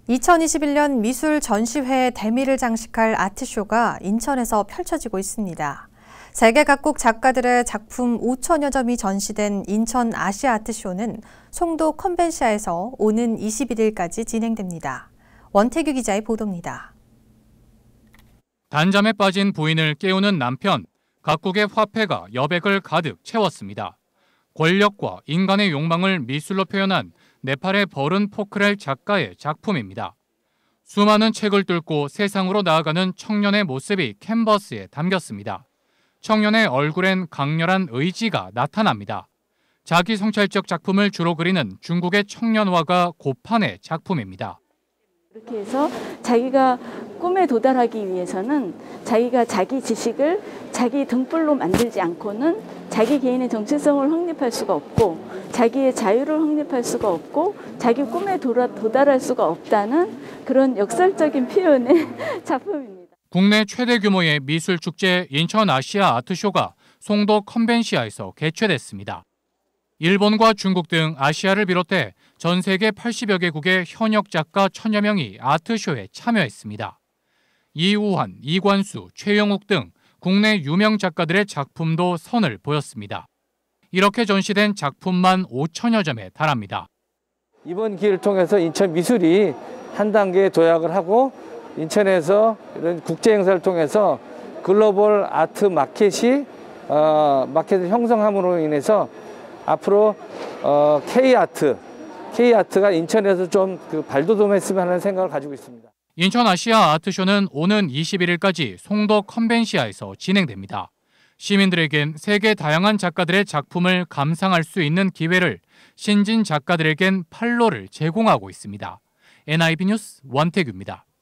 2021년 미술 전시회의 대미를 장식할 아트쇼가 인천에서 펼쳐지고 있습니다. 세계 각국 작가들의 작품 5천여 점이 전시된 인천 아시아 아트쇼는 송도 컨벤시아에서 오는 21일까지 진행됩니다. 원태규 기자의 보도입니다. 단잠에 빠진 부인을 깨우는 남편, 각국의 화폐가 여백을 가득 채웠습니다. 권력과 인간의 욕망을 미술로 표현한 네팔의 버른 포크렐 작가의 작품입니다. 수많은 책을 뚫고 세상으로 나아가는 청년의 모습이 캔버스에 담겼습니다. 청년의 얼굴엔 강렬한 의지가 나타납니다. 자기 성찰적 작품을 주로 그리는 중국의 청년화가 고판의 작품입니다. 이렇게 해서 자기가 꿈에 도달하기 위해서는 자기가 자기 지식을 자기 등불로 만들지 않고는 자기 개인의 정체성을 확립할 수가 없고 자기의 자유를 확립할 수가 없고 자기 꿈에 도달할 수가 없다는 그런 역설적인 표현의 작품입니다. 국내 최대 규모의 미술 축제 인천 아시아 아트쇼가 송도 컨벤시아에서 개최됐습니다. 일본과 중국 등 아시아를 비롯해 전 세계 80여 개국의 현역 작가 1000여 명이 아트쇼에 참여했습니다. 이우환, 이관수, 최영욱 등 국내 유명 작가들의 작품도 선을 보였습니다. 이렇게 전시된 작품만 5천여 점에 달합니다. 이번 기회를 통해서 인천 미술이 한 단계 도약을 하고 인천에서 이런 국제 행사를 통해서 글로벌 아트 마켓을 형성함으로 인해서 앞으로 K아트가 인천에서 좀 발돋움했으면 하는 생각을 가지고 있습니다. 인천 아시아 아트쇼는 오는 21일까지 송도 컨벤시아에서 진행됩니다. 시민들에겐 세계 다양한 작가들의 작품을 감상할 수 있는 기회를, 신진 작가들에겐 판로를 제공하고 있습니다. NIB 뉴스 원태규입니다.